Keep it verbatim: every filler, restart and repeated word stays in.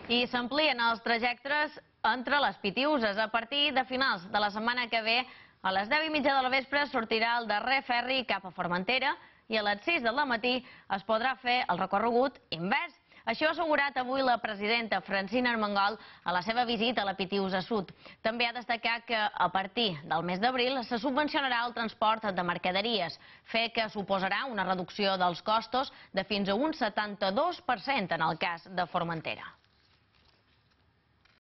I s'amplien els trajectes entre les Pitiüses. A partir de finals de la setmana que ve, a les deu i mitja de la vespre sortirà el darrer ferri cap a Formentera i a les sis del matí es podrà fer el recorregut invers. Això ha assegurat avui la presidenta Francina Armengol a la seva visita a la Pitiüsa Sud. També ha destacat que a partir del mes d'abril se subvencionarà el transport de mercaderies, fet que suposarà una reducció dels costos de fins a un setanta-dos per cent en el cas de Formentera.